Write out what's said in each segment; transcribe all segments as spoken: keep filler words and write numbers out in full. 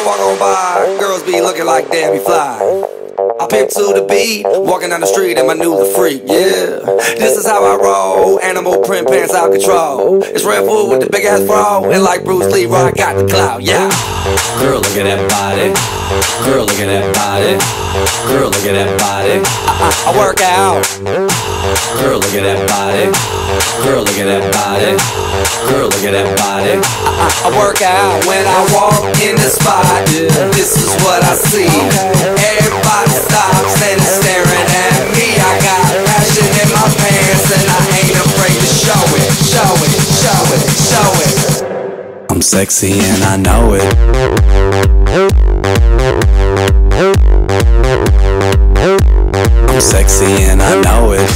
I walk on by, girls be looking like Debbie Fly. I pimp to the beat, walking down the street and my new the freak, yeah. This is how I roll, animal print pants out control. It's Red Food with the big ass bra, and like Bruce Lee, I got the clout, yeah. Girl, look at that body. Girl, look at that body. Girl, look at that body. I, I, I work out. Girl, look at that body. Girl, look at that body. Girl, look at that body. I, I, I work out when I walk in the spot. This is what I see. Everybody stops and is staring at me. I got passion in my pants and I ain't afraid to show it, show it, show it, show it. I'm sexy and I know it. I'm sexy and I know it.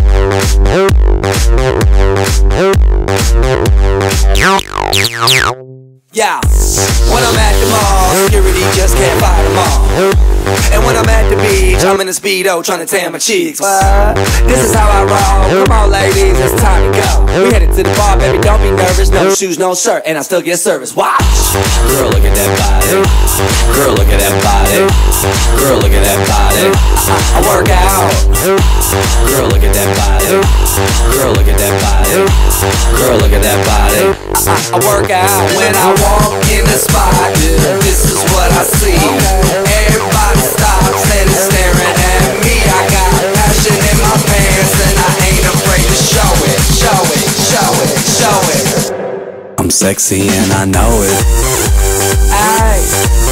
Yeah, when I'm at the mall, security just can't fight them all. And when I'm at the beach, I'm in a Speedo trying to tan my cheeks. What? This is how I roll. Come on ladies, it's time to go. We headed to the bar, baby, don't be nervous. No shoes, no shirt, and I still get service. Watch! Girl, look at that body. Girl, look at that body. Girl, look at that body. I, I work out. Girl, look at that body. Girl, look at that body. Girl, look at that body. I, I, I work out when I walk in the spot. This is what I see. Everybody stops and is staring at me. I got passion in my pants and I ain't afraid to show it, show it, show it, show it. I'm sexy and I know it. Aye.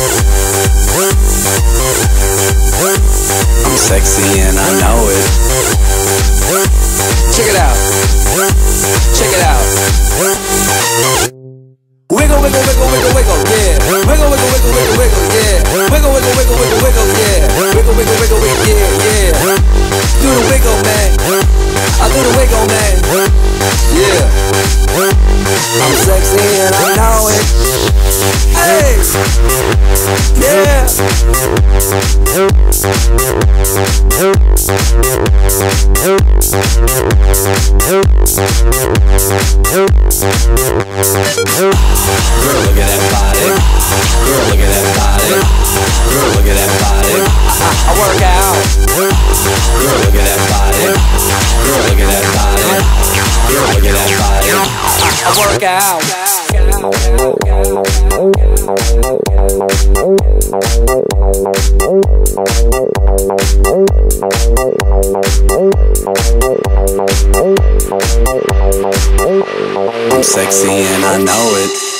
I'm sexy and I know it. Check it out. Check it out. Wiggle, wiggle, wiggle, wiggle, wiggle, yeah. Wiggle, wiggle, wiggle, wiggle, wiggle, yeah. Wiggle, wiggle, wiggle, wiggle, wiggle, yeah. Wiggle, wiggle, wiggle, wiggle, yeah, yeah. Do the wiggle, man. I do the wiggle, man. Yeah. I'm sexy and I know it. Hey. Yeah. Girl, look at that body. Girl, look at that body. Girl, look at that body. I, I work out. Girl, look at that body. Girl, look at that body. Girl, look at that body. I, I work out. I'm sexy and I know it.